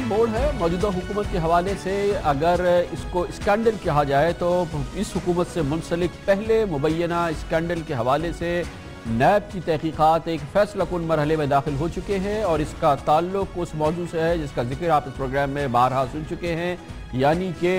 अहम मोड़ है मौजूदा हुकूमत के हवाले से। अगर इसको स्कैंडल कहा जाए तो इस हुकूमत से मुंसलिक पहले मुबैना स्कैंडल के हवाले से नैब की तहकीकात एक फैसला कुन मरहले में दाखिल हो चुके हैं और इसका ताल्लुक उस मौजू से है जिसका जिक्र आप इस प्रोग्राम में बारहा सुन चुके हैं, यानी कि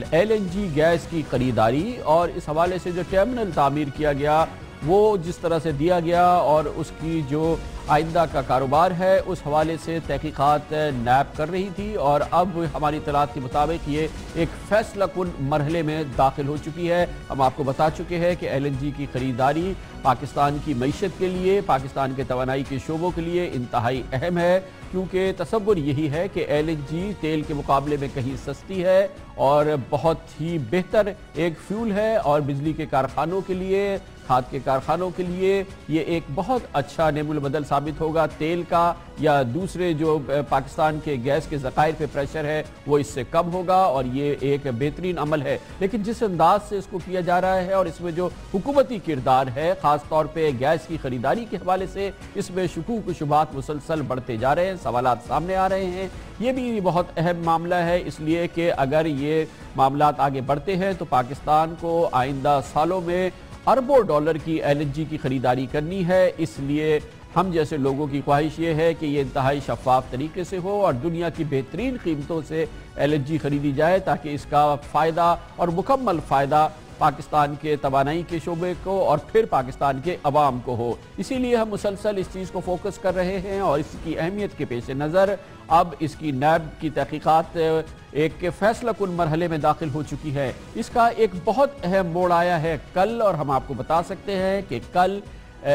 LNG गैस की खरीदारी। और इस हवाले से जो टर्मिनल तामीर किया गया वो जिस तरह से दिया गया और उसकी जो आइंदा का कारोबार है उस हवाले से तहकीकात नैब कर रही थी और अब हमारी इत्तलात के मुताबिक ये एक फैसला कुन मरहले में दाखिल हो चुकी है। हम आपको बता चुके हैं कि LNG की खरीदारी पाकिस्तान की मईशत के लिए, पाकिस्तान के तवानाई के शोबों के लिए इंतहाई अहम है, क्योंकि तसव्वुर यही है कि LNG तेल के मुकाबले में कहीं सस्ती है और बहुत ही बेहतर एक फ्यूल है और बिजली के कारखानों के लिए, खाद के कारखानों के लिए ये एक बहुत अच्छा नेमुल बदल साबित होगा। तेल का या दूसरे जो पाकिस्तान के गैस के ज़खायर पे प्रेशर है वो इससे कम होगा और ये एक बेहतरीन अमल है। लेकिन जिस अंदाज से इसको किया जा रहा है और इसमें जो हुकूमती किरदार है ख़ास तौर पे गैस की खरीदारी के हवाले से, इसमें शुकूक व शुबहात मुसलसल बढ़ते जा रहे हैं, सवालात सामने आ रहे हैं। ये भी बहुत अहम मामला है, इसलिए कि अगर ये मामलात आगे बढ़ते हैं तो पाकिस्तान को आइंदा सालों में अरबों डॉलर की LNG की खरीदारी करनी है। इसलिए हम जैसे लोगों की ख्वाहिश ये है कि ये इंतहाई शफाफ तरीके से हो और दुनिया की बेहतरीन कीमतों से LNG खरीदी जाए ताकि इसका फ़ायदा और मुकम्मल फ़ायदा पाकिस्तान के तवानाई के शोबे को और फिर पाकिस्तान के अवाम को हो। इसीलिए हम मुसलसल इस चीज़ को फोकस कर रहे हैं और इसकी अहमियत के पेश नज़र अब इसकी नैब की तहकीकात एक फैसला कुन मरहले में दाखिल हो चुकी है। इसका एक बहुत अहम मोड़ आया है कल, और हम आपको बता सकते हैं कि कल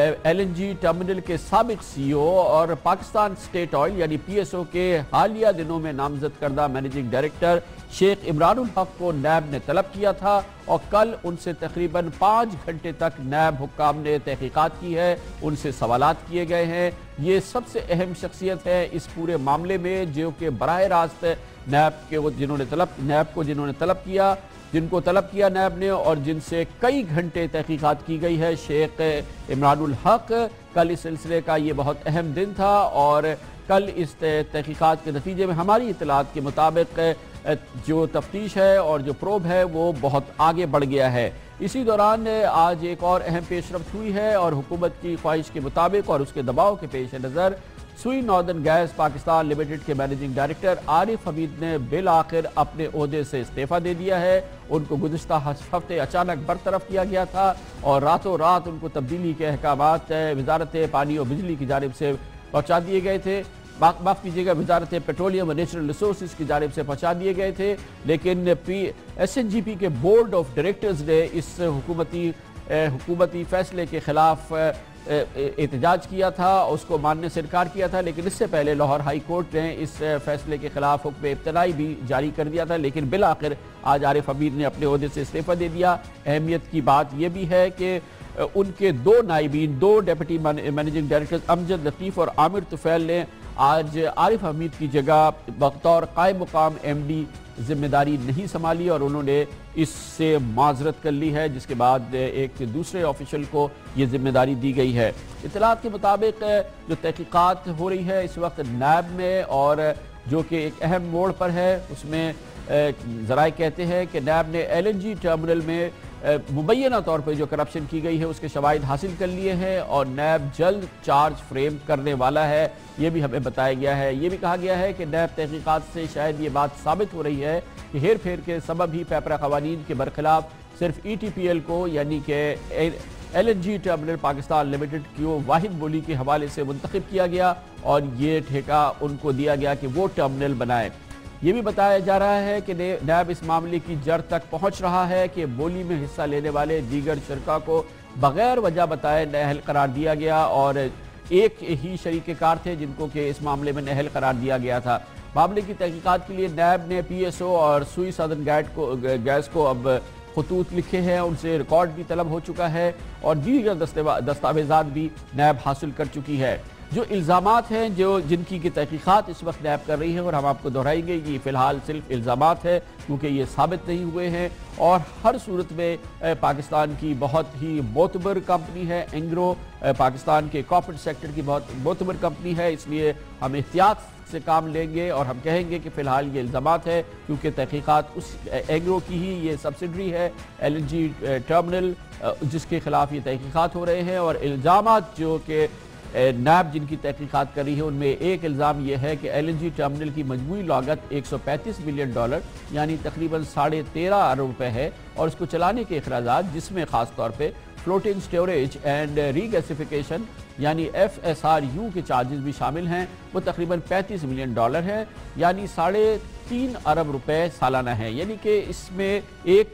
LNG टर्मिनल के साबिक CEO और पाकिस्तान स्टेट ऑयल यानी PSO के हालिया दिनों में नामजद करदा मैनेजिंग डायरेक्टर शेख इमरानुल हक को नैब ने तलब किया था और कल उनसे तकरीबन 5 घंटे तक नैब हुक्काम ने तहकीकात की है, उनसे सवालात किए गए हैं। ये सबसे अहम शख्सियत है इस पूरे मामले में जो कि बराह रास्त नैब को जिन्होंने तलब किया नैब ने और जिनसे कई घंटे तहकीकात की गई है। शेख इमरानुल हक, कल इस सिलसिले का ये बहुत अहम दिन था और कल इस तहकीकात के नतीजे में हमारी इत्तलात के मुताबिक जो तफ्तीश है और जो प्रोब है वो बहुत आगे बढ़ गया है। इसी दौरान आज एक और अहम पेशरफ्त हुई है और हुकूमत की ख्वाहिश के मुताबिक और उसके दबाव के पेश नज़र Sui northern gas Pakistan limited के मैनेजिंग डायरेक्टर आरिफ हमीद ने बिल आखिर अपने ओहदे से इस्तीफा दे दिया है। उनको गुज़िश्ता हफ्ते अचानक बरतरफ किया गया था और रातों रात उनको तब्दीली के अहकामात वजारत पानी और बिजली की जानिब से पहुँचा दिए गए थे, माफ़ कीजिएगा वजारत पेट्रोलियम और नेचुरल रिसोर्स की जानिब से पहुँचा दिए गए थे। लेकिन SNGP के बोर्ड ऑफ डायरेक्टर्स ने इस हुकूमती फ़ैसले के ख़िलाफ़ एहतजाज किया था, उसको मानने से इनकार किया था। लेकिन इससे पहले लाहौर हाई कोर्ट ने इस फैसले के खिलाफ हुक्म इब्तदाई भी जारी कर दिया था, लेकिन बिल आखिर आज आरिफ हमीद ने अपने ओहदे से इस्तीफा दे दिया। अहमियत की बात यह भी है कि उनके दो नाइबीन, दो deputy managing director Amjad Latif और आमिर तुफैल ने आज आरिफ हमीद की जगह बतौर कायम मुकाम MD जिम्मेदारी नहीं संभाली और उन्होंने इससे माजरत कर ली है, जिसके बाद एक दूसरे ऑफिशियल को ये जिम्मेदारी दी गई है। इत्तलात के मुताबिक जो तहकीकात हो रही है इस वक्त नैब में और जो कि एक अहम मोड़ पर है, उसमें ज़राए कहते हैं कि नैब ने LNG टर्मिनल में मुबैना तौर पर जो करप्शन की गई है उसके शवाहिद हासिल कर लिए हैं और नैब जल्द चार्ज फ्रेम करने वाला है, ये भी हमें बताया गया है। ये भी कहा गया है कि नैब तहकीकात से शायद ये बात साबित हो रही है कि हेर फेर के सबब ही पैपरा कवानीन के बरखिलाफ सिर्फ ETPL को यानी कि LNG टर्मिनल पाकिस्तान लिमिटेड को वाहिद बोली के हवाले से मुंतखब किया गया और ये ठेका उनको दिया गया कि वो टर्मिनल बनाए। ये भी बताया जा रहा है कि नैब इस मामले की जड़ तक पहुंच रहा है कि बोली में हिस्सा लेने वाले दीगर शरका को बगैर वजह बताए नाअहल करार दिया गया और एक ही शरीकेकार थे जिनको कि इस मामले में नाअहल करार दिया गया था। मामले की तहकीकात के लिए नैब ने PSO और सुई सदर्न गैस को अब खतूत लिखे हैं, उनसे रिकॉर्ड भी तलब हो चुका है और दीगर दस्तावेजात भी नैब हासिल कर चुकी है। جو الزامات ہیں جن کی تحقیقات اس وقت نیب کر رہی ہے، اور ہم آپ کو دہرائیں گے کہ یہ فی الحال صرف الزامات ہے کیونکہ یہ ثابت نہیں ہوئے ہیں، اور ہر صورت میں پاکستان کی بہت ہی معتبر کمپنی ہے اینگرو، پاکستان کے کارپوریٹ سیکٹر کی بہت معتبر کمپنی ہے، اس لیے ہم احتیاط سے کام لیں گے اور ہم کہیں گے کہ فی الحال یہ الزامات ہے کیونکہ تحقیقات اس اینگرو کی ہی یہ سبسیڈری ہے LNG ٹرمنل جس کے خلاف یہ تحقیقات ہو رہے ہیں، اور الزامات جو کہ نیب جن کی تحقیقات کر رہی ہے ان میں ایک الزام یہ ہے کہ LNG ٹرمنل کی مجموعی لاگت $135 ملین یعنی تقریباً 13.5 ارب روپے ہے، اور اس کو چلانے کے اخراجات جس میں خاص طور پہ floating storage and regasification یعنی FSRU کے چارجز بھی شامل ہیں، وہ تقریباً $35 ملین ہے، یعنی 3.5 ارب روپے سالانہ ہے، یعنی کہ اس میں ایک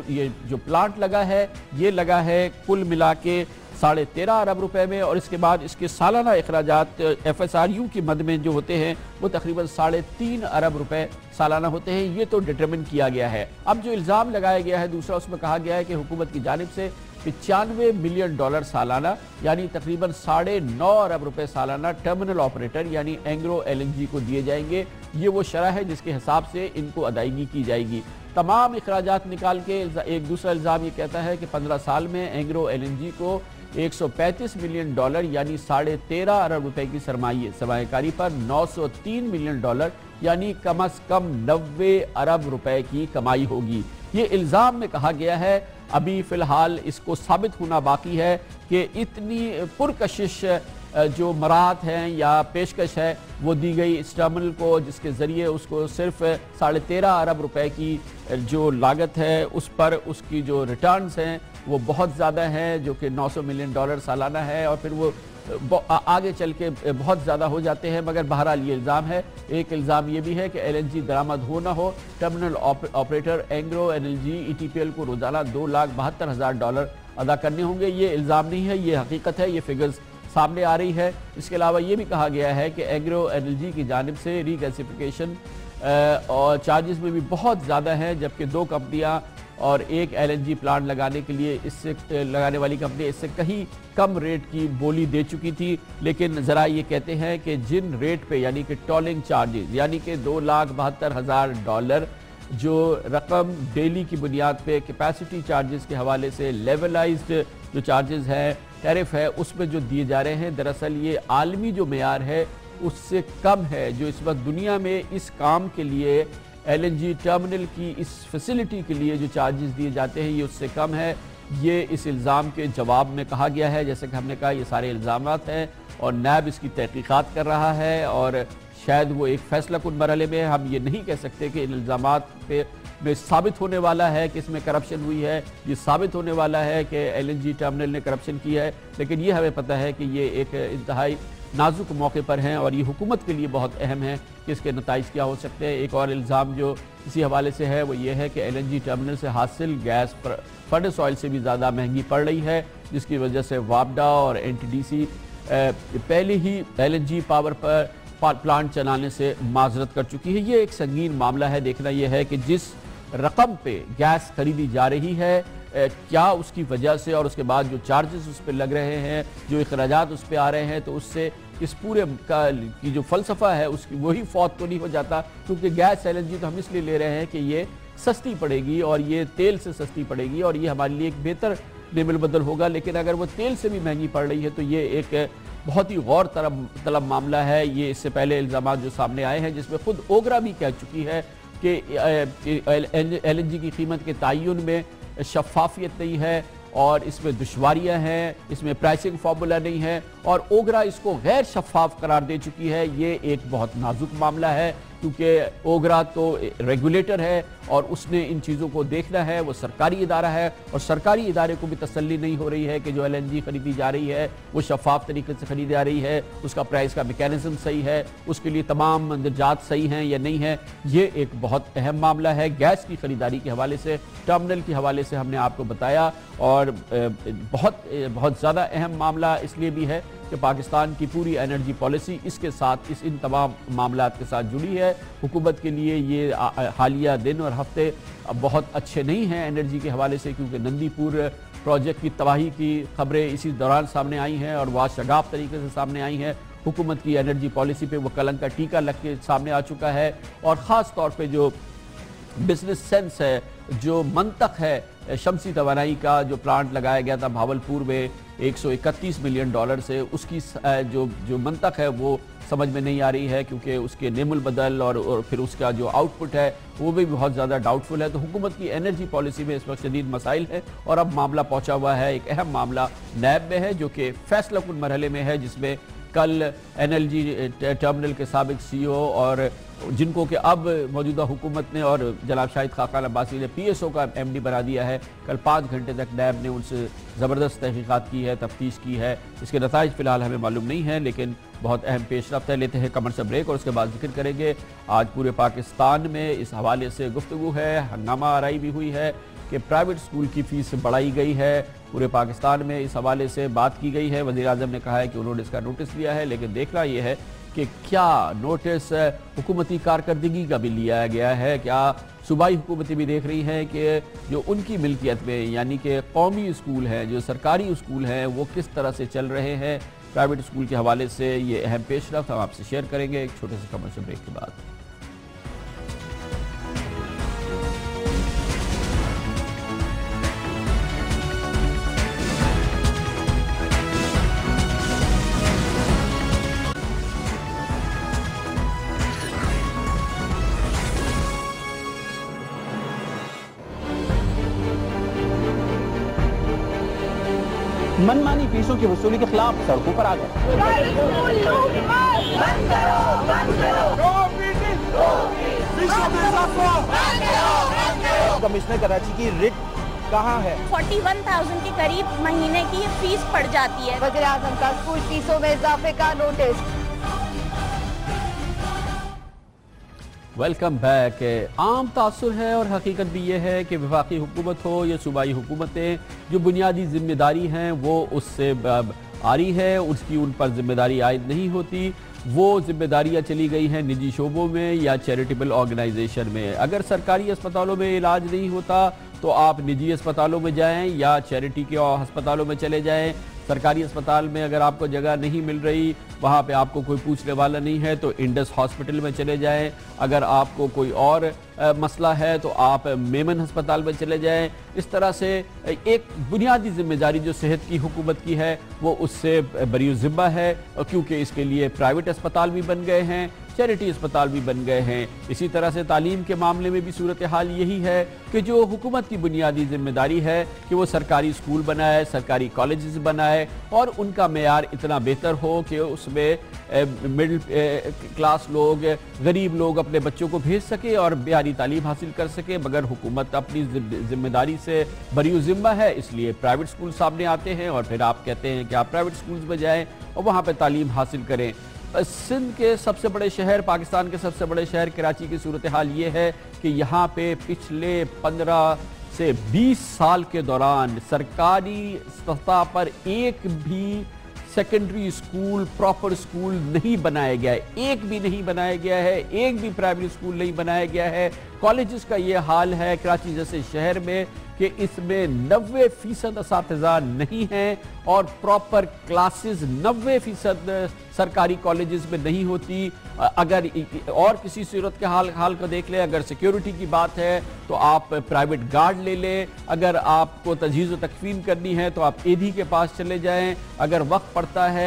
جو پلانٹ لگا ہے یہ لگا ہے کل ملا کے 13.5 ارب روپے میں، اور اس کے بعد اس کے سالانہ اخراجات FSRU کی مد میں جو ہوتے ہیں وہ تقریباً 3.5 ارب روپے سالانہ ہوتے ہیں، یہ تو ڈیٹرمن کیا گیا ہے۔ اب جو الزام لگایا گیا ہے دوسرا، اس میں کہا گیا ہے کہ حکومت کی جانب سے $95 ملین سالانہ یعنی تقریباً 9.5 ارب روپے سالانہ ٹرمینل آپریٹر یعنی اینگرو LNG کو دیے جائیں گے، یہ وہ شرح ہے جس کے حساب سے ان کو ادائیگی کی جائے گی۔ تمام اخراجات نکال کے ایک دوسرا الزام یہ کہتا ہے کہ 15 سال میں اینگرو LNG کو $135 ملین یعنی 13.5 ارب روپے کی سرمایہ کاری پر $903 ملین یعنی کم از کم 90 ارب روپے کی کمائی ہوگی۔ یہ الزام میں کہا گیا ہے، ابھی فی الحال اس کو ثابت ہونا باقی ہے کہ اتنی پرکشش جو مراحت ہیں یا پیشکش ہے وہ دی گئی اس ٹرمنل کو، جس کے ذریعے اس کو صرف 13.5 ارب روپے کی جو لاگت ہے اس پر اس کی جو ریٹرنز ہیں وہ بہت زیادہ ہیں، جو کہ $900 ملین سالانہ ہے، اور پھر وہ آگے چل کے بہت زیادہ ہو جاتے ہیں، مگر بہرحال یہ الزام ہے۔ ایک الزام یہ بھی ہے کہ LNG درآمد ہو نہ ہو، terminal operator Engro LNG ETPL کو روزانہ $2,72,000 ادا کرنے ہوں گے۔ یہ الزام نہیں ہے، یہ حقیقت ہے، یہ فگرز سامنے آ رہی ہے۔ اس کے علاوہ یہ بھی کہا گیا ہے کہ اینگرو LNG کی جانب سے ری گیسیفیکیشن اور چارجز میں بھی بہت زیادہ ہیں، جبکہ 2 کمپنیاں اور ایک LNG پلانٹ لگانے کے لیے لگانے والی کمپنی اس سے کہیں کم ریٹ کی بولی دے چکی تھی، لیکن ذرا یہ کہتے ہیں کہ جن ریٹ پہ یعنی کہ ٹولنگ چارجز یعنی کہ $2,72,000 جو رقم ڈیلی کی بنیاد پہ کیپیسٹی چارجز کے حوالے سے لیولائزڈ جو چارجز ہے ٹیرف ہے اس میں جو دیے جا رہے ہیں، دراصل یہ عالمی جو معیار ہے اس سے کم ہے۔ جو اس وقت دنیا میں اس کام کے لیے LNG ٹرمینل کی اس فیسلٹی کے لیے جو چارجز دیے جاتے ہیں یہ اس سے کم ہے۔ یہ اس الزام کے جواب میں کہا گیا ہے، جیسے کہ ہم نے کہا یہ سارے الزامات ہیں اور نیب اس کی تحقیقات کر رہا ہے، اور شاید وہ ایک فیصلہ کن مرحلے میں ہم یہ نہیں کہہ سکتے کہ ان الزامات میں ثابت ہونے والا ہے کہ اس میں کرپشن ہوئی ہے، یہ ثابت ہونے والا ہے کہ LNG ٹرمینل نے کرپشن کی ہے، لیکن یہ ہمیں پتہ ہے کہ یہ ایک انتہائی نازک موقع پر ہیں اور یہ حکومت کے لیے بہت اہم ہے کہ اس کے نتائج کیا ہو سکتے ہیں۔ ایک اور الزام جو اسی حوالے سے ہے وہ یہ ہے کہ LNG ٹرمینل سے حاصل گیس فرنس آئل سے بھی زیادہ مہنگی پڑ رہی ہے، جس کی وجہ سے وابڈا اور NTDC پہلے ہی LNG پاور پر پلانٹ چلانے سے معذرت کر چکی ہے۔ یہ ایک سنگین معاملہ ہے۔ دیکھنا یہ ہے کہ جس رقم پہ گیس خریدی جا رہی ہے کیا اس کی وجہ سے، اور اس کے بعد جو چارجز اس پہ لگ رہے ہیں، جو اخراجات اس پہ آ رہے ہیں، تو اس سے اس پورے کی جو فلسفہ ہے اس کی وہی فوت تو نہیں ہو جاتا، کیونکہ گیس LNG تو ہم اس لیے لے رہے ہیں کہ یہ سستی پڑے گی اور یہ تیل سے سستی پڑے گی اور یہ ہمارے لیے ایک بہتر نعمت بدل ہوگا، لیکن اگر وہ تیل سے بھی مہنگی پڑ رہی ہے تو یہ ایک بہت ہی غور طلب معاملہ ہے۔ یہ اس سے پہلے الزامات جو سامنے آئے ہیں جس میں خود اوگرا بھی کہہ چکی ہے کہ LNG کی قیمت کے تعین میں شفافیت نہیں ہے اور اس میں دشواریاں ہیں، اس میں پرائسنگ فارمولا نہیں ہے، اور اوگرا اس کو غیر شفاف قرار دے چکی ہے۔ یہ ایک بہت نازک معاملہ ہے کیونکہ اوگرا تو ریگولیٹر ہے اور اس نے ان چیزوں کو دیکھنا ہے، وہ سرکاری ادارہ ہے اور سرکاری ادارے کو بھی تسلی نہیں ہو رہی ہے کہ جو LNG خریدی جا رہی ہے وہ شفاف طریقے سے خریدی جا رہی ہے، اس کا پرائس کا میکینزم صحیح ہے، اس کے لیے تمام مندرجات صحیح ہیں یا نہیں ہیں۔ یہ ایک بہت اہم معاملہ ہے۔ گیس کی خریداری کے حوالے سے، ٹرمینل کے حوالے سے ہم نے آپ کو بتایا، اور بہت زیادہ اہم معاملہ اس لیے بھی ہے کہ پاکستان کی پوری انرجی پالیسی اس کے ساتھ ان تمام معاملات کے ساتھ جڑی ہے۔ حکومت کے لیے یہ حالیہ دن اور ہفتے بہت اچھے نہیں ہیں انرجی کے حوالے سے، کیونکہ نندی پور پروجیکٹ کی تباہی کی خبریں اسی دوران سامنے آئی ہیں اور واشگاف طریقے سے سامنے آئی ہیں، हुकूमत की एनर्जी पॉलिसी पे वो कलंक का टीका लग के सामने आ चुका है। और ख़ास तौर पे जो बिजनेस सेंस है, जो मंतक है शमसी तवानाई का जो प्लांट लगाया गया था भावलपुर में 131 मिलियन डॉलर से, उसकी जो मंतक है वो समझ में नहीं आ रही है, क्योंकि उसके नेमुल बदल और फिर उसका जो आउटपुट है वो भी बहुत ज़्यादा डाउटफुल है। तो हुकूमत की एनर्जी पॉलिसी में इस वक्त शदीद मसाइल है और अब मामला पहुंचा हुआ है, एक अहम मामला नैब में है जो कि फैसला कुन मरहले में है, जिसमें कल NLG टर्मिनल के साबिक CEO और जिनको कि अब मौजूदा हुकूमत ने और जनाब शाहिद खाकान अब्बासी ने PSO का MD बना दिया है, कल 5 घंटे तक नैब ने उनसे ज़बरदस्त तहकीकात की है, तफ्तीश की है। इसके नताइज फ़िलहाल हमें मालूम नहीं है, लेकिन बहुत अहम पेशरफ्त है। लेते हैं कमर्शियल ब्रेक और उसके बाद जिक्र करेंगे आज पूरे पाकिस्तान में इस हवाले से गुफ्तगू है, हंगामा आराई भी हुई है कि प्राइवेट स्कूल की फ़ीस बढ़ाई गई है। पूरे पाकिस्तान में इस हवाले से बात की गई है। वज़ीर आज़म ने कहा है कि उन्होंने इसका नोटिस लिया है, लेकिन देखना ये है कि क्या नोटिस हुकूमती कारकर्दगी का भी लिया गया है, क्या सूबाई हुकूमतें भी देख रही हैं कि जो उनकी मिल्कियत में यानी कि कौमी स्कूल हैं, जो सरकारी स्कूल हैं, वो किस तरह से चल रहे हैं। प्राइवेट स्कूल के हवाले से ये अहम पेशरफ्त हम आपसे शेयर करेंगे एक छोटे से कमर्शियल ब्रेक के बाद। मनमानी फीसों की वसूली के खिलाफ सड़कों पर आ गए। कमिश्नर कराची की रिट कहाँ है? 41,000 के करीब महीने की फीस पड़ जाती है। वज़ीर आज़म का स्कूल फीसों में इजाफे का नोटिस। Welcome back. आम तासुर है और हकीकत भी ये है कि वफाकी हुकूमत हो या सूबाई हुकूमतें, जो बुनियादी जिम्मेदारी हैं वो उससे आ रही है, उसकी उन पर जिम्मेदारी आयद नहीं होती। वो जिम्मेदारियाँ चली गई हैं निजी शोबों में या चैरिटेबल ऑर्गेनाइजेशन में। अगर सरकारी अस्पतालों में इलाज नहीं होता तो आप निजी अस्पतालों में जाएं या चैरिटी के अस्पतालों में चले जाएं। सरकारी अस्पताल में अगर आपको जगह नहीं मिल रही, वहाँ पे आपको कोई पूछने वाला नहीं है, तो इंडस हॉस्पिटल में चले जाएं। अगर आपको कोई और मसला है तो आप मेमन अस्पताल में चले जाएं। इस तरह से एक बुनियादी जिम्मेदारी जो सेहत की हुकूमत की है वो उससे बरी ज़िम्मा है, क्योंकि इसके लिए प्राइवेट अस्पताल भी बन गए हैं, चैरिटी अस्पताल भी बन गए हैं। इसी तरह से तालीम के मामले में भी सूरत हाल यही है कि जो हुकूमत की बुनियादी जिम्मेदारी है कि वो सरकारी स्कूल बनाए, सरकारी कॉलेजेस बनाए और उनका मेयार इतना बेहतर हो कि उसमें मिडिल क्लास लोग, गरीब लोग अपने बच्चों को भेज सके और प्यारी तालीम हासिल कर सके। मगर हुकूमत अपनी जिम्मेदारी से बरी ज़िम्मा है, इसलिए प्राइवेट स्कूल सामने आते हैं और फिर आप कहते हैं कि आप प्राइवेट स्कूल्स में जाएँ और वहाँ पर तालीम हासिल करें। सिंध के सबसे बड़े शहर, पाकिस्तान के सबसे बड़े शहर कराची की सूरत हाल ये है कि यहाँ पे पिछले 15 से 20 साल के दौरान सरकारी सतह पर एक भी सेकेंडरी स्कूल, प्रॉपर स्कूल नहीं बनाया गया है, एक भी नहीं बनाया गया है, एक भी प्राइमरी स्कूल नहीं बनाया गया है। कॉलेजेस का ये हाल है कराची जैसे शहर में कि इसमें 90% असातिज़ा नहीं हैं और प्रॉपर क्लासेस 90% सरकारी कॉलेजेस में नहीं होती। अगर और किसी सूरत के हाल को देख लें, अगर सिक्योरिटी की बात है तो आप प्राइवेट गार्ड ले लें, अगर आपको तजहीज़ व तकफ़ीन करनी है तो आप एडी के पास चले जाएं, अगर वक्त पड़ता है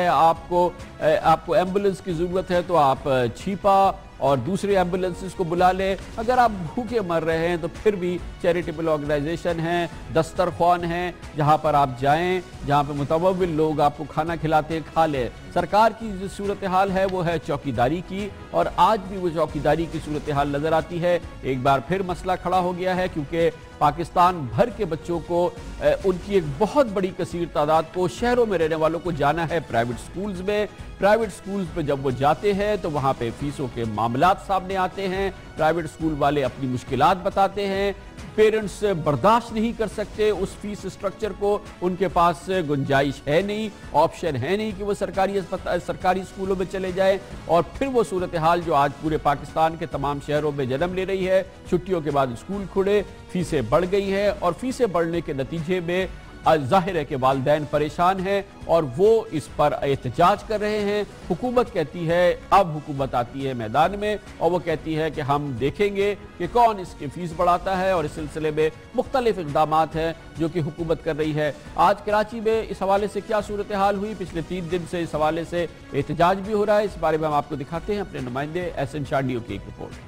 आपको एम्बुलेंस की ज़रूरत है तो आप छिपा और दूसरे एम्बुलेंसेस को बुला लें। अगर आप भूखे मर रहे हैं तो फिर भी चैरिटेबल ऑर्गेनाइजेशन हैं, दस्तरख्वान हैं, जहां पर आप जाएं, जहां पर मुतवव्विल लोग आपको खाना खिलाते हैं, खा लें। सरकार की जो सूरत हाल है वो है चौकीदारी की, और आज भी वो चौकीदारी की सूरत हाल नज़र आती है। एक बार फिर मसला खड़ा हो गया है क्योंकि पाकिस्तान भर के बच्चों को, उनकी एक बहुत बड़ी कसीर तादाद को, शहरों में रहने वालों को जाना है प्राइवेट स्कूल्स में। प्राइवेट स्कूल्स पे जब वो जाते हैं तो वहाँ पे फीसों के मामलात सामने आते हैं, प्राइवेट स्कूल वाले अपनी मुश्किलात बताते हैं, पेरेंट्स बर्दाश्त नहीं कर सकते उस फीस स्ट्रक्चर को, उनके पास गुंजाइश है नहीं, ऑप्शन है नहीं कि वो सरकारी स्कूलों में चले जाएं। और फिर वो सूरत हाल जो आज पूरे पाकिस्तान के तमाम शहरों में जन्म ले रही है, छुट्टियों के बाद स्कूल खुले, फीसें बढ़ गई हैं और फीसें बढ़ने के नतीजे में ظاہر ہے کہ والدین پریشان ہیں اور وہ اس پر احتجاج کر رہے ہیں۔ حکومت کہتی ہے، اب حکومت آتی ہے میدان میں اور وہ کہتی ہے کہ ہم دیکھیں گے کہ کون اس کی فیس بڑھاتا ہے، اور اس سلسلے میں مختلف اقدامات ہیں جو کہ حکومت کر رہی ہے۔ آج کراچی میں اس حوالے سے کیا صورتحال ہوئی؟ پچھلے 3 دن سے اس حوالے سے احتجاج بھی ہو رہا ہے، اس بارے میں ہم آپ کو دکھاتے ہیں اپنے نمائندے احسن شانڈیو کی ایک رپورٹ۔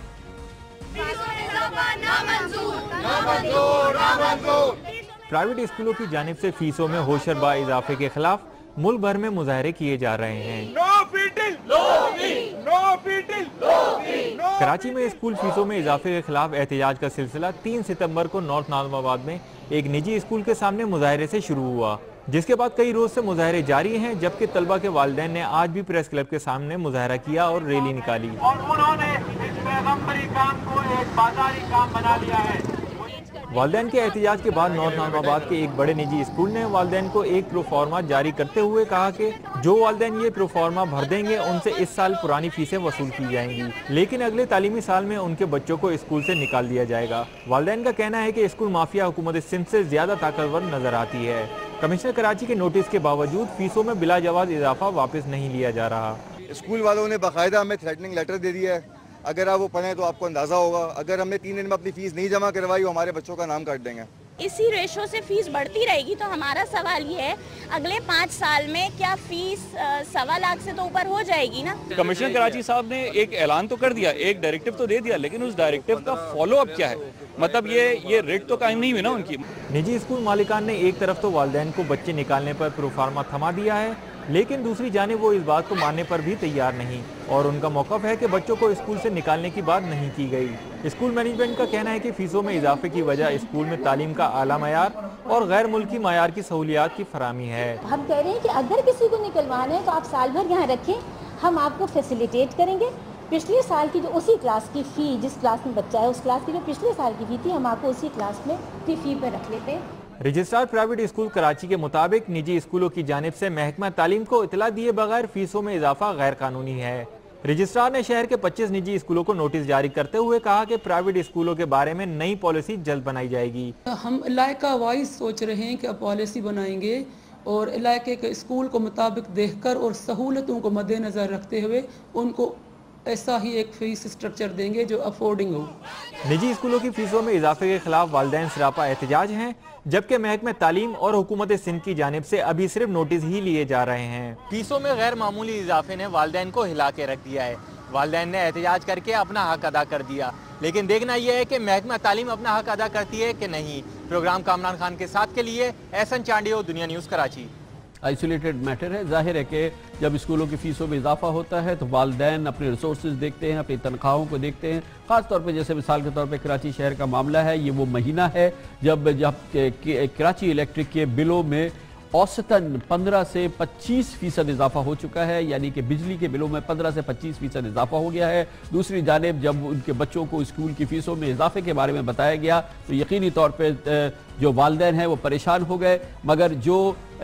پرائیویٹ اسکولوں کی جانب سے فیسوں میں ہوشربا اضافے کے خلاف ملک بھر میں مظاہرے کیے جا رہے ہیں۔ کراچی میں اسکول فیسوں میں اضافے کے خلاف احتجاج کا سلسلہ 3 ستمبر کو نارتھ ناظم آباد میں ایک نجی اسکول کے سامنے مظاہرے سے شروع ہوا، جس کے بعد کئی روز سے مظاہرے جاری ہیں، جبکہ طلبہ کے والدین نے آج بھی پریس کلب کے سامنے مظاہرہ کیا اور ریلی نکالی۔ اور انہوں نے اس پیغمبری کام کو ایک بازاری کام بنا لیا ہے۔ والدین کے احتجاج کے بعد نارتھ ناظم آباد کے ایک بڑے نجی اسکول نے والدین کو ایک پروفارما جاری کرتے ہوئے کہا کہ جو والدین یہ پروفارما بھر دیں گے ان سے اس سال پرانی فیسیں وصول کی جائیں گی، لیکن اگلے تعلیمی سال میں ان کے بچوں کو اسکول سے نکال دیا جائے گا۔ والدین کا کہنا ہے کہ اسکول مافیا حکومت سندھ سے زیادہ طاقتور نظر آتی ہے۔ کمشنر کراچی کے نوٹس کے باوجود فیسوں میں بلا جواز اضافہ واپس نہیں لیا جا رہا۔ اسکول والوں نے باقاعدہ ہمیں تھریٹننگ لیٹر دے دیا ہے، اگر آپ وہ پڑھیں تو آپ کو اندازہ ہوگا، اگر ہم نے 3 دن میں اپنی فیس نہیں جمع کروائی وہ ہمارے بچوں کا نام کاٹ دیں گے۔ اسی ریشو سے فیس بڑھتی رہے گی تو ہمارا سوال یہ ہے اگلے 5 سال میں کیا فیس 1.25 لاکھ سے تو اوپر ہو جائے گی نا؟ کمشنر کراچی صاحب نے ایک اعلان تو کر دیا، ایک ڈائریکٹو تو دے دیا، لیکن اس ڈائریکٹو کا فالو اپ کیا ہے؟ مطلب یہ ریٹ تو قائم نہیں ہوئی نا ان کی۔ نجی اسکول مالکان نے ایک طرف تو والدین کو بچے نکالنے پر پروفارما تھما دیا ہے، لیکن دوسری جانب وہ اس بات کو ماننے پر بھی تیار نہیں، اور ان کا موقف ہے کہ بچوں کو اسکول سے نکالنے کی بات نہیں کی گئی۔ اسکول مینجمنٹ کا کہنا ہے کہ فیسوں میں اضافے کی وجہ اسکول میں تعلیم کا اعلیٰ معیار اور غیر ملکی معیار کی سہولیات کی فراہمی ہے۔ ہم کہہ رہے ہیں کہ اگر کسی کو نکلوانا ہے تو آپ سال بھر یہاں رکھیں، ہم آپ کو فیسیلیٹیٹ کریں گے۔ پچھلے سال کی جو اسی کلاس کی فی، جس کلاس میں بچہ ہے اس کلاس کی جو پچھلے سال کی فی تھی، ہم آپ کو اسی کلاس میں فی پہ رکھ لیتے ہیں۔ رجسٹرار پرائیویٹ اسکول کراچی کے مطابق نجی اسکولوں کی جانب سے محکمہ تعلیم کو اطلاع دیے بغیر فیسوں میں اضافہ غیر قانونی ہے۔ رجسٹرار نے شہر کے 25 نجی اسکولوں کو نوٹس جاری کرتے ہوئے کہا کہ پرائیویٹ اسکولوں کے بارے میں نئی پالیسی جلد بنائی جائے گی۔ ہم علاقہ وائز سوچ رہے ہیں کہ پالیسی بنائیں گے اور علاقے کے اسکول کو مطابق دیکھ کر اور سہولتوں کو مد نظر رکھتے ہوئے ان کو ایسا ہی ایک فیس سٹرکچر دیں گے جو افورڈنگ ہو۔ نجی اسکولوں کی فیسوں میں اضافے کے خلاف والدین سراپا احتجاج ہیں، جبکہ محکمہ تعلیم اور حکومت سندھ کی جانب سے ابھی صرف نوٹس ہی لیے جا رہے ہیں۔ فیسوں میں غیر معمولی اضافے نے والدین کو ہلا کے رکھ دیا ہے۔ والدین نے احتجاج کر کے اپنا حق ادا کر دیا، لیکن دیکھنا یہ ہے کہ محکمہ تعلیم اپنا حق ادا کرتی ہے کہ نہیں۔ پروگرام کامران خان کے ساتھ کے لیے احسن چانڈیو، دنیا نیوز کراچی۔ آئسولیٹڈ میٹر ہے، ظاہر ہے کہ جب اسکولوں کی فیسوں میں اضافہ ہوتا ہے تو والدین اپنے ریسورسز دیکھتے ہیں، اپنی تنخواہوں کو دیکھتے ہیں۔ خاص طور پہ جیسے مثال کے طور پہ کراچی شہر کا معاملہ ہے، یہ وہ مہینہ ہے جب کراچی الیکٹرک کے بلوں میں اوسطاً 15 سے 25% اضافہ ہو چکا ہے، یعنی کہ بجلی کے بلوں میں 15 سے 25% اضافہ ہو گیا ہے۔ دوسری جانب جب ان کے بچوں کو اسکول کی فیسوں میں اضافے کے بارے میں بتایا گیا تو یقینی طور پہ جو والدین ہیں وہ پریشان ہو گئے، مگر جو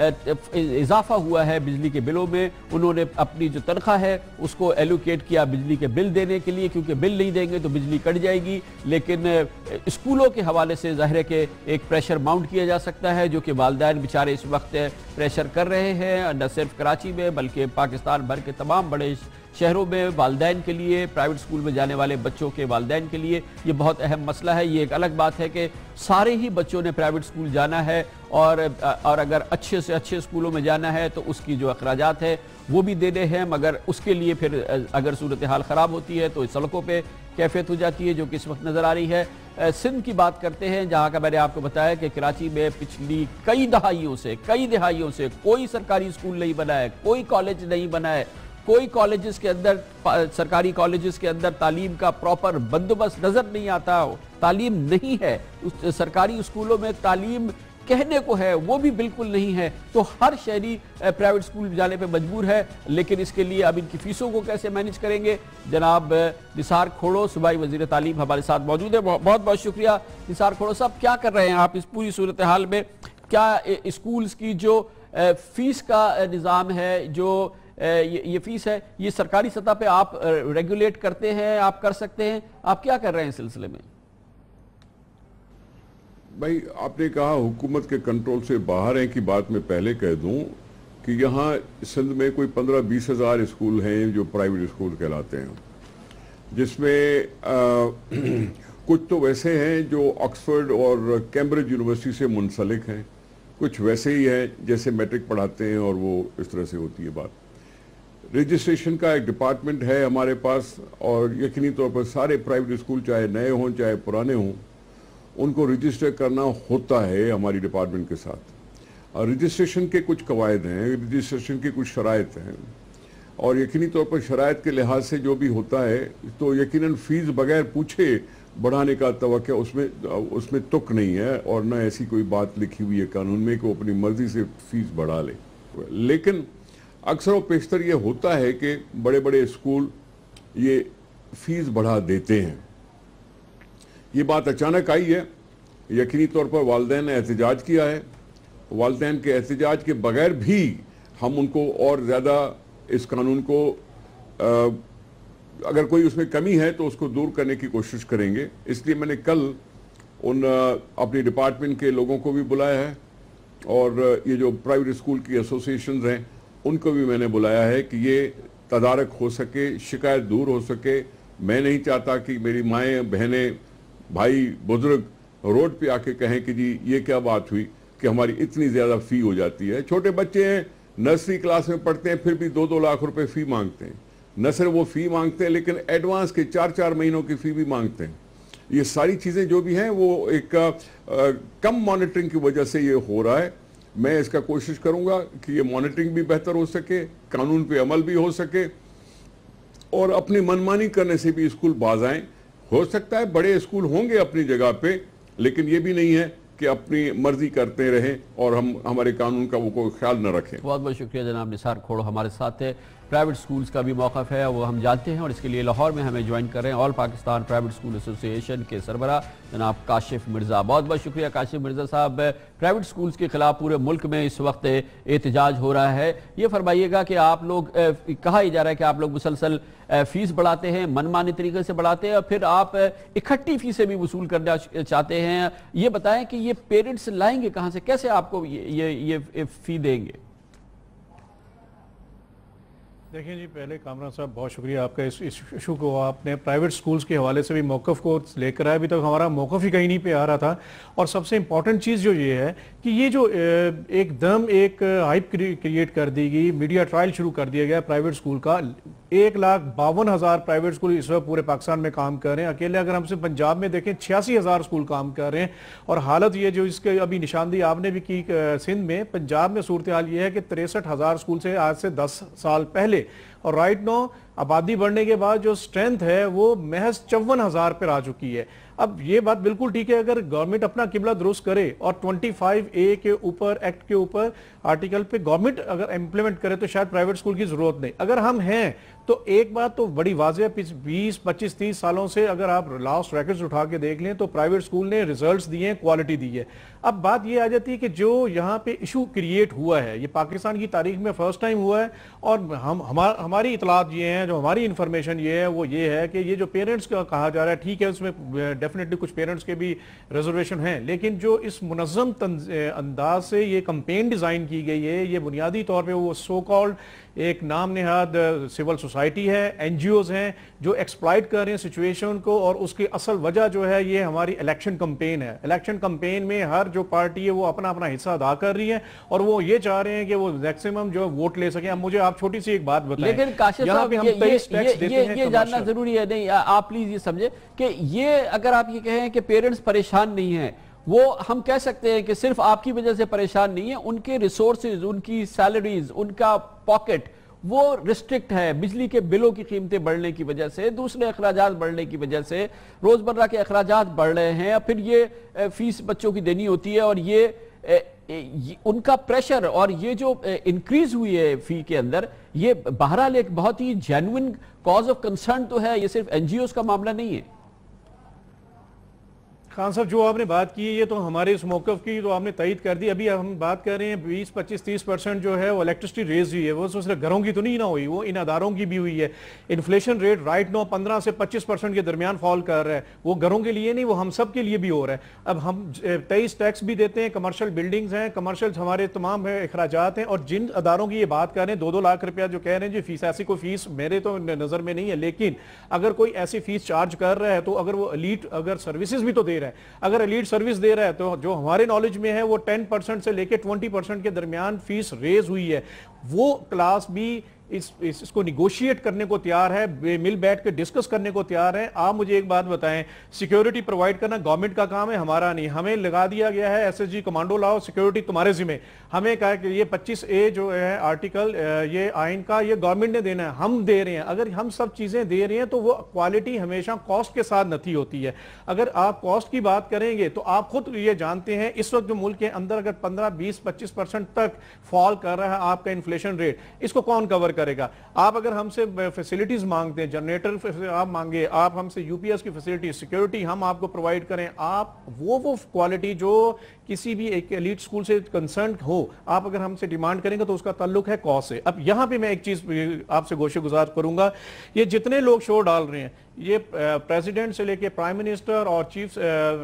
اضافہ ہوا ہے بجلی کے بلوں میں انہوں نے اپنی جو تنخواہ ہے اس کو ایلوکیٹ کیا بجلی کے بل دینے کے لیے، کیونکہ بل نہیں دیں گے تو بجلی کٹ جائے گی۔ لیکن اسکولوں کے حوالے سے ظاہر ہے کہ ایک پریشر ماؤنٹ کیا جا سکتا ہے جو کہ والدین بیچارے اس وقت پریشر کر رہے ہیں، نہ صرف کراچی میں بلکہ پاکستان بھر کے تمام بڑے شہروں میں والدین کے لیے، پرائیویٹ اسکول میں جانے والے بچوں کے والدین کے لیے یہ بہت اہم مسئلہ ہے۔ یہ ایک الگ بات ہے کہ سارے ہی بچوں نے پرائیویٹ اسکول جانا ہے اور اگر اچھے سے اچھے اسکولوں میں جانا ہے تو اس کی جو اخراجات ہے وہ بھی دینے ہیں، مگر اس کے لیے پھر اگر صورتحال خراب ہوتی ہے تو سڑکوں پہ کیفیت ہو جاتی ہے جو کہ اس وقت نظر آ رہی ہے۔ سندھ کی بات کرتے ہیں جہاں کا میں نے آپ کو بتایا کہ کراچی میں پچھلی کئی دہائیوں سے کوئی سرکاری اسکول نہیں بنا ہے، کوئی کالج نہیں بنا ہے، کوئی کالجز کے اندر سرکاری کالجز کے اندر تعلیم کا پراپر بندوبست نظر نہیں آتا، تعلیم نہیں ہے۔ سرکاری اسکولوں میں تعلیم کہنے کو ہے وہ بھی بالکل نہیں ہے، تو ہر شہری پرائیویٹ اسکول جانے پہ مجبور ہے، لیکن اس کے لیے اب ان کی فیسوں کو کیسے مینیج کریں گے؟ جناب نثار کھوڑو صوبائی وزیر تعلیم ہمارے ساتھ موجود ہے، بہت بہت شکریہ۔ نثار کھوڑو صاحب، کیا کر رہے ہیں آپ اس پوری صورتحال میں؟ کیا اسکولز کی جو فیس کا نظام ہے، جو یہ فیس ہے، یہ سرکاری سطح پہ آپ ریگولیٹ کرتے ہیں، آپ کر سکتے ہیں، آپ کیا کر رہے ہیں اس سلسلے میں؟ भाई आपने कहा हुकूमत के कंट्रोल से बाहर है कि बात मैं पहले कह दूं कि यहाँ सिंध में कोई 15-20 हज़ार स्कूल हैं जो प्राइवेट स्कूल कहलाते हैं, जिसमें कुछ तो वैसे हैं जो ऑक्सफोर्ड और कैम्ब्रिज यूनिवर्सिटी से मुंसलिक हैं, कुछ वैसे ही हैं जैसे मैट्रिक पढ़ाते हैं और वो इस तरह से होती है बात। रजिस्ट्रेशन का एक डिपार्टमेंट है हमारे पास और यकीनी तौर पर सारे प्राइवेट स्कूल चाहे नए हों चाहे पुराने हों उनको रजिस्टर करना होता है हमारी डिपार्टमेंट के साथ। और रजिस्ट्रेशन के कुछ कवायद हैं, रजिस्ट्रेशन की कुछ शराइत हैं और यकीनी तौर पर शराइत के लिहाज से जो भी होता है तो यकीनन फ़ीस बगैर पूछे बढ़ाने का तवक्को उसमें तुक नहीं है और न ऐसी कोई बात लिखी हुई है कानून में कि वो अपनी मर्जी से फ़ीस बढ़ा ले। लेकिन अक्सर व पेशतर ये होता है कि बड़े बड़े स्कूल ये फ़ीस बढ़ा देते हैं। ये बात अचानक आई है, यकीनी तौर पर वालिदैन ने एहतजाज किया है। वालिदैन के एहतजाज के बगैर भी हम उनको और ज़्यादा इस कानून को अगर कोई उसमें कमी है तो उसको दूर करने की कोशिश करेंगे। इसलिए मैंने कल उन अपनी डिपार्टमेंट के लोगों को भी बुलाया है और ये जो प्राइवेट स्कूल की एसोसिएशंस हैं उनको भी मैंने बुलाया है कि ये तदारक हो सके, शिकायत दूर हो सके। मैं नहीं चाहता कि मेरी माएँ बहनें भाई बुजुर्ग रोड पे आके कहें कि जी ये क्या बात हुई कि हमारी इतनी ज़्यादा फ़ी हो जाती है। छोटे बच्चे हैं, नर्सरी क्लास में पढ़ते हैं, फिर भी 2-2 लाख रुपए फ़ी मांगते हैं। न सिर्फ वो फ़ी मांगते हैं लेकिन एडवांस के 4-4 महीनों की फ़ी भी मांगते हैं। ये सारी चीज़ें जो भी हैं वो एक कम मॉनिटरिंग की वजह से ये हो रहा है। मैं इसका कोशिश करूँगा कि ये मॉनिटरिंग भी बेहतर हो सके, कानून पे अमल भी हो सके और अपनी मनमानी करने से भी स्कूल बाज आएँ। हो सकता है बड़े स्कूल होंगे अपनी जगह पे, लेकिन ये भी नहीं है कि अपनी मर्जी करते रहें और हम हमारे कानून का वो कोई ख्याल न रखें। बहुत बहुत शुक्रिया जनाब निसार खोड़ो हमारे साथ है। प्राइवेट स्कूल्स का भी मौक़िफ़ है वो हम जानते हैं और इसके लिए लाहौर में हमें ज्वाइन कर रहे हैं all Pakistan private school association के सरबराह जनाब काशिफ मिर्ज़ा। बहुत बहुत शुक्रिया काशिफ मिर्ज़ा साहब। प्राइवेट स्कूल्स के खिलाफ पूरे मुल्क में इस वक्त एहतजाज हो रहा है। ये फरमाइएगा कि आप लोग कहा ही जा रहा है कि आप लोग मुसलसल फ़ीस बढ़ाते हैं, मनमानी तरीके से बढ़ाते हैं और फिर आप इकट्ठी फ़ीसें भी वसूल करना चाहते हैं। ये बताएं कि ये पेरेंट्स लाएंगे कहाँ से, कैसे आपको ये फ़ी देंगे? देखिए जी, पहले कामरान साहब बहुत शुक्रिया आपका इस इशू को आपने प्राइवेट स्कूल्स के हवाले से भी मौक़िफ़ को लेकर आया। अभी तक हमारा मौक़िफ़ ही कहीं नहीं पे आ रहा था और सबसे इम्पॉर्टेंट चीज़ जो ये है कि ये जो एकदम एक हाइप क्रिएट कर दी गई, मीडिया ट्रायल शुरू कर दिया गया प्राइवेट स्कूल का। 1,52,000 प्राइवेट स्कूल इस वक्त पूरे पाकिस्तान में काम कर रहे हैं। अकेले अगर हमसे पंजाब में देखें 86,000 स्कूल काम कर रहे हैं और हालत ये जो इसके अभी निशानदेही आपने भी की सिंध में, पंजाब में सूरत हाल ये है कि 63,000 स्कूल से आज से 10 साल पहले और राइट नो आबादी बढ़ने के बाद जो स्ट्रेंथ है वो महज 54,000 पर आ चुकी है। अब ये बात बिल्कुल ठीक है, अगर गवर्नमेंट अपना किबला दुरुस्त करे और 25A के ऊपर एक्ट के ऊपर आर्टिकल पे गवर्नमेंट अगर इम्प्लीमेंट करे तो शायद प्राइवेट स्कूल की जरूरत नहीं। अगर हम हैं तो एक बात तो बड़ी वाज़ेह 20, 25, 30 सालों से अगर आप लास्ट रैकेट्स उठा के देख लें तो प्राइवेट स्कूल ने रिजल्ट्स दिए हैं, क्वालिटी दी है। अब बात ये आ जाती है कि जो यहाँ पे इशू क्रिएट हुआ है ये पाकिस्तान की तारीख में फर्स्ट टाइम हुआ है और हमारी इतलात ये हैं, जो हमारी इंफॉर्मेशन ये है वो ये है कि ये जो पेरेंट्स का कहा जा रहा है ठीक है, उसमें डेफिनेटली कुछ पेरेंट्स के भी रिजर्वेशन हैं, लेकिन जो इस मुनज़्ज़म अंदाज से ये कंपेन डिज़ाइन की गई है ये बुनियादी तौर पर वो सो कॉल्ड एक नाम नेहाद सिविल सोसाइटी है, एनजीओज हैं जो एक्सप्लॉइट कर रहे हैं सिचुएशन को और उसकी असल वजह जो है ये हमारी इलेक्शन कैंपेन है। इलेक्शन कैंपेन में हर जो पार्टी है वो अपना अपना हिस्सा अदा कर रही है और वो ये चाह रहे हैं कि वो मैक्सिमम जो वोट ले सकें। अब मुझे आप छोटी सी एक बात बताएं, लेकिन काशिफ साहब ये जानना जरूरी है, नहीं आप प्लीज ये समझे कि ये अगर आप ये कहें कि पेरेंट्स परेशान नहीं है, वो हम कह सकते हैं कि सिर्फ आपकी वजह से परेशान नहीं है, उनके रिसोर्सेज, उनकी सैलरीज, उनका पॉकेट वो रिस्ट्रिक्ट है। बिजली के बिलों की कीमतें बढ़ने की वजह से, दूसरे अखराजात बढ़ने की वजह से रोजमर्रा के अखराजात बढ़ रहे हैं, फिर ये फीस बच्चों की देनी होती है और ये उनका प्रेशर और ये जो इंक्रीज हुई है फी के अंदर, ये बहरहाल एक बहुत ही जेन्युइन कॉज ऑफ कंसर्न तो है, ये सिर्फ एनजीओज का मामला नहीं है। خان صاحب جو آپ نے بات کی یہ تو ہمارے اس موقف کی تو آپ نے تائید کر دی. ابھی ہم بات کر رہے ہیں 20-25-30% جو ہے وہ الیکٹرسٹی ریز ہوئی ہے, وہ صرف گھروں کی تو نہیں نہ ہوئی, وہ ان اداروں کی بھی ہوئی ہے. انفلیشن ریٹ رائٹ نو 15 سے 25% کے درمیان فال کر رہا ہے, وہ گھروں کے لیے نہیں, وہ ہم سب کے لیے بھی ہو رہا ہے. اب ہم 23 ٹیکس بھی دیتے ہیں, کمرشل بلڈنگز ہیں, کمرشل ہمارے تمام اخراجات ہیں, اور جن اداروں کی یہ بات کر رہے ہیں 2-2 لاکھ روپیہ جو کہہ رہے ہیں جی فیس, ایسی کوئی فیس میرے تو نظر میں نہیں ہے, لیکن اگر کوئی ایسی فیس چارج کر رہا ہے تو اگر وہ ایلیٹ اگر سروسز بھی تو دے رہا ہے, اگر ایلیٹ سروس دے رہا ہے تو جو ہمارے نالج میں ہے وہ 10% سے لے کے 20% کے درمیان فیس ریز ہوئی ہے. وہ کلاس بھی اس کو نیگوشیٹ کرنے کو تیار ہے, مل بیٹھ کے ڈسکس کرنے کو تیار ہے. آپ مجھے ایک بات بتائیں, سیکیورٹی پرووائڈ کرنا گورنمنٹ کا کام ہے, ہمارا نہیں. ہمیں لگا دیا گیا ہے ایس ایس جی کمانڈو لاؤ, سیکیورٹی تمہارے ذمہ. ہمیں کہا کہ یہ 25A جو ہے آرٹیکل یہ آئین کا, یہ گورنمنٹ نے دینا ہے, ہم دے رہے ہیں. اگر ہم سب چیزیں دے رہے ہیں تو وہ کوالٹی ہمیشہ کاسٹ کے ساتھ نتی ہوتی ہے. اگر آپ کاسٹ کی بات کریں گے تو آپ خود یہ جانتے ہیں اس وقت جو ملک کے اندر اگر 15-20-25% تک فال کر رہا ہے آپ کا انفلیشن ریٹ, اس کو کون کور کرے گا؟ آپ اگر ہم سے فیسیلیٹیز مانگتے ہیں, جنریٹر آپ مانگے, آپ ہم سے یو پی ایس کی فیسیلیٹی, سیکیورٹی ہم آپ کو پرووائڈ کریں, آپ وہ کوالٹی جو کسی بھی ایک ایلیٹ سکول سے کنسرنڈ ہو, آپ اگر ہم سے ڈیمانڈ کریں گے تو اس کا تعلق ہے کاسٹ سے. اب یہاں پہ میں ایک چیز آپ سے گوشہ گزار کروں گا, یہ جتنے لوگ شور ڈال رہے ہیں, یہ پریزیڈنٹ سے لے کے پرائم منسٹر اور چیف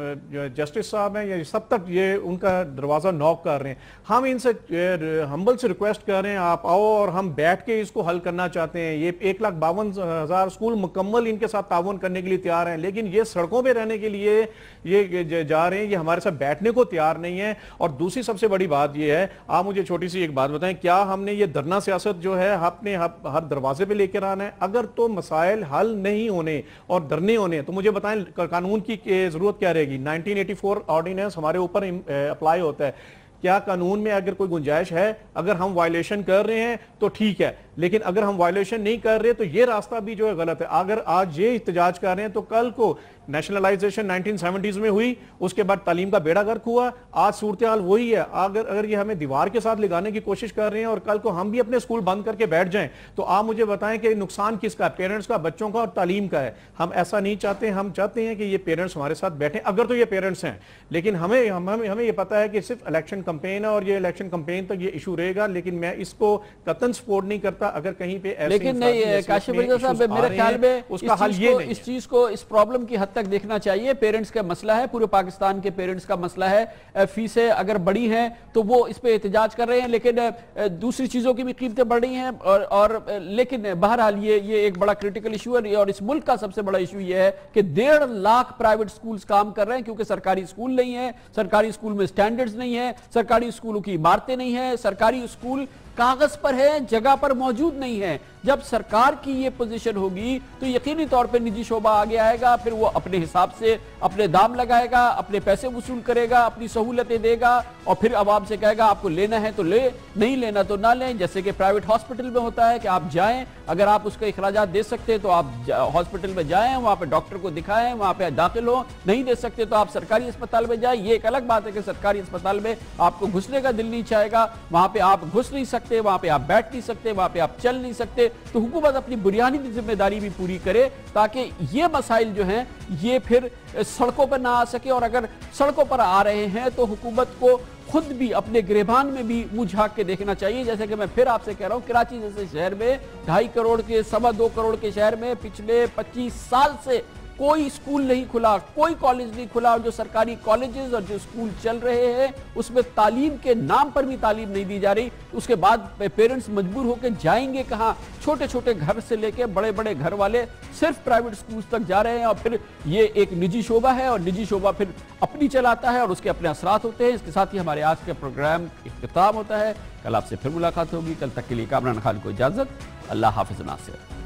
جسٹس صاحب ہیں, یہ سب تک یہ ان کا دروازہ نوک کر رہے ہیں. ہم ان سے ہمبل سے ریکویسٹ کر رہے ہیں آپ آؤ اور ہم بیٹھ کے اس کو حل کرنا چاہتے ہیں. یہ 1,52,000 اسکول مکمل ان کے ساتھ تعاون کرنے کے لیے تیار ہیں, لیکن یہ سڑکوں پہ رہنے کے لیے یہ جا رہے ہیں, یہ ہمارے ساتھ بیٹھنے کو تیار نہیں ہے. اور دوسری سب سے بڑی بات یہ ہے, آپ مجھے چھوٹی سی ایک بات بتائیں, کیا ہم نے یہ دھرنا سیاست جو ہے اپنے ہر دروازے پہ لے کر آنا ہے؟ اگر تو مسائل حل نہیں ہونے اور دھرنے ہونے تو مجھے بتائیں قانون کی ضرورت کیا رہے گی؟ 1984 آرڈیننس ہمارے اوپر اپلائی ہوتا ہے. کیا قانون میں اگر کوئی گنجائش ہے؟ اگر ہم وائلیشن کر رہے ہیں تو ٹھیک ہے, لیکن اگر ہم وائلیشن نہیں کر رہے تو یہ راستہ بھی جو ہے غلط ہے. اگر آج یہ احتجاج کر رہے ہیں تو کل کو نیشنلائزیشن 1970s میں ہوئی, اس کے بعد تعلیم کا بیڑا غرق ہوا, آج صورتحال وہی ہے. اگر یہ ہمیں دیوار کے ساتھ لگانے کی کوشش کر رہے ہیں اور کل کو ہم بھی اپنے اسکول بند کر کے بیٹھ جائیں تو آپ مجھے بتائیں کہ نقصان کس کا ہے؟ پیرنٹس کا, بچوں کا اور تعلیم کا ہے. ہم ایسا نہیں چاہتے, ہم چاہتے ہیں کہ یہ پیرنٹس ہمارے ساتھ بیٹھیں اگر تو یہ پیرنٹس ہیں. لیکن ہمیں یہ پتا ہے کہ صرف الیکشن کمپین ہے اور یہ الیکشن کمپین تک یہ ایشو رہے گا, لیکن میں اس کو قطعاً سپورٹ نہیں کرتا. اگر کہیں پہ لیکن نہیں کاشف مرزا صاحب, میرے خیال میں اس چیز کو اس پرابلم کی حد تک دیکھنا چاہیے. پیرنٹس کا مسئلہ ہے, پورے پاکستان کے پیرنٹس کا مسئلہ ہے. فیسیں اگر بڑی ہیں تو وہ اس پہ احتجاج کر رہے ہیں, لیکن دوسری چیزوں کی بھی قیمتیں بڑھ رہی ہیں. اور لیکن بہرحال یہ ایک بڑا کرٹیکل ایشو ہے, اور اس ملک کا سب سے بڑا ایشو یہ ہے کہ 1.5 لاکھ پرائیویٹ سکولز کام کر رہے ہیں کیونکہ سرکاری سکول نہیں ہے, سرکاری سکول میں سٹینڈرڈز نہیں ہیں, سرکاری سکولوں کی عمارتیں نہیں ہیں, سرکاری سکول کاغذ پر ہے, جگہ پر موجود نہیں ہے. جب سرکار کی یہ پوزیشن ہوگی تو یقینی طور پہ نجی شعبہ آگے آئے گا, پھر وہ اپنے حساب سے اپنے دام لگائے گا, اپنے پیسے وصول کرے گا, اپنی سہولتیں دے گا, اور پھر عوام سے کہے گا آپ کو لینا ہے تو لے, نہیں لینا تو نہ لیں. جیسے کہ پرائیویٹ ہاسپٹل میں ہوتا ہے کہ آپ جائیں, اگر آپ اس کے اخراجات دے سکتے تو آپ ہاسپٹل میں جائیں, وہاں پہ ڈاکٹر کو دکھائیں, وہاں پہ داخل ہو, نہیں دے سکتے تو آپ سرکاری اسپتال میں جائیں. یہ ایک الگ بات ہے کہ سرکاری اسپتال میں آپ کو گھسنے کا دل نہیں چاہے گا, وہاں پہ آپ گھس نہیں سکتے, وہاں پہ آپ بیٹھ نہیں سکتے, وہاں پہ آپ چل نہیں سکتے. تو حکومت اپنی بنیادی ذمہ داری بھی پوری کرے تاکہ یہ مسائل جو ہیں یہ پھر سڑکوں پر نہ آ سکے. اور اگر سڑکوں پر آ رہے ہیں تو حکومت کو خود بھی اپنے گریبان میں بھی منہ جھانک کے دیکھنا چاہیے. جیسے کہ میں پھر آپ سے کہہ رہا ہوں, کراچی جیسے شہر میں 2.5 کروڑ کے 2.25 کروڑ کے شہر میں پچھلے 25 سال سے کوئی اسکول نہیں کھلا, کوئی کالج نہیں کھلا, اور جو سرکاری کالجز اور جو اسکول چل رہے ہیں اس میں تعلیم کے نام پر بھی تعلیم نہیں دی جا رہی. اس کے بعد پیرنٹس مجبور ہو کے جائیں گے کہاں؟ چھوٹے چھوٹے گھر سے لے کے بڑے بڑے گھر والے صرف پرائیویٹ اسکولز تک جا رہے ہیں, اور پھر یہ ایک نجی شعبہ ہے, اور نجی شعبہ پھر اپنی چلاتا ہے اور اس کے اپنے اثرات ہوتے ہیں. اس کے ساتھ ہی ہمارے آج کا پروگرام اختتام ہوتا ہے. کل آپ سے پھر ملاقات ہوگی. کل تک کے لیے کامران خان کو اجازت. اللہ حافظ ناصر.